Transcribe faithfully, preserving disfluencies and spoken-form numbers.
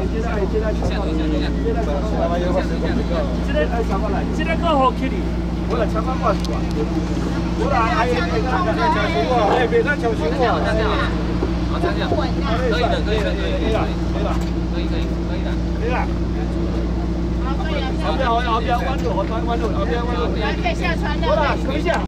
这个这个下头下头下，这个这个哎，上过来，这个个好起哩，我来抢翻过去啊！我来哎，别看抢抢我，哎，别看抢我。好，这样，可以的，可以的，可以的，可以了，可以可以可以的，可以了。好，可以了。后边后边后边弯路，后边弯路，后边弯路。可以下船了。过来，等一下。